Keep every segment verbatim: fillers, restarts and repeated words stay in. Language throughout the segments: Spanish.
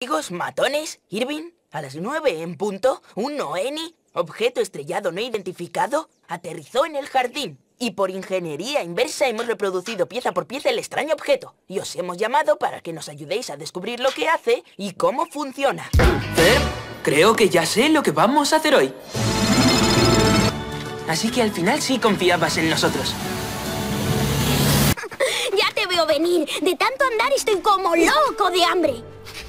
Amigos matones, Irving, a las nueve en punto, un Noeni, objeto estrellado no identificado, aterrizó en el jardín. Y por ingeniería inversa hemos reproducido pieza por pieza el extraño objeto. Y os hemos llamado para que nos ayudéis a descubrir lo que hace y cómo funciona. Fer, creo que ya sé lo que vamos a hacer hoy. Así que al final sí confiabas en nosotros. Ya te veo venir. De tanto andar estoy como loco de hambre.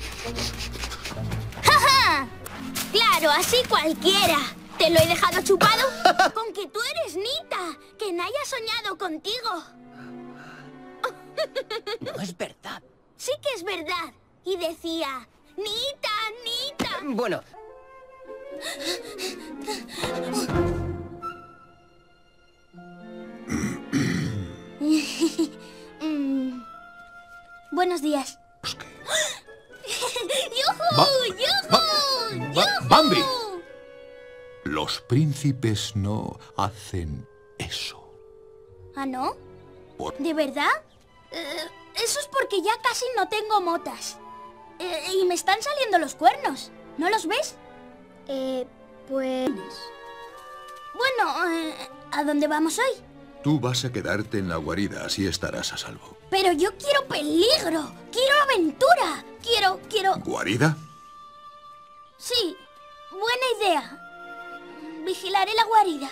¡Ja, ja! Claro, así cualquiera. ¿Te lo he dejado chupado? Con que tú eres Nita. Que no haya soñado contigo. No es verdad. Sí que es verdad. Y decía, Nita, Nita. Bueno. mm. Buenos días. ¡Yujú! Ba ¡Yujú! ba ba ¡Yujú! ¡Bambi! Los príncipes no hacen eso. ¿Ah, no? Por... ¿De verdad? Eh, eso es porque ya casi no tengo motas. Eh, y me están saliendo los cuernos. ¿No los ves? Eh, pues... Bueno, eh, ¿a dónde vamos hoy? Tú vas a quedarte en la guarida, así estarás a salvo. Pero yo quiero peligro, quiero aventura, quiero, quiero... ¿Guarida? Sí, buena idea. Vigilaré la guarida.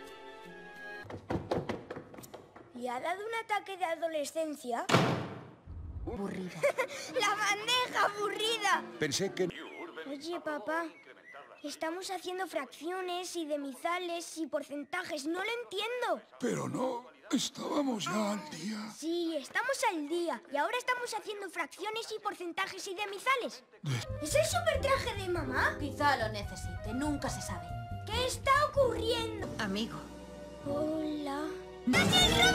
¿Y ha dado un ataque de adolescencia? Aburrida. ¡La bandeja aburrida! Pensé que... Oye, papá, estamos haciendo fracciones y demizales y porcentajes. No lo entiendo. Pero no, estábamos ya al día. Sí, estamos al día. Y ahora estamos haciendo fracciones y porcentajes y demizales. ¿Es el super traje de mamá? Quizá lo necesite, nunca se sabe. ¿Qué está ocurriendo? Amigo. Hola. ¡Daniel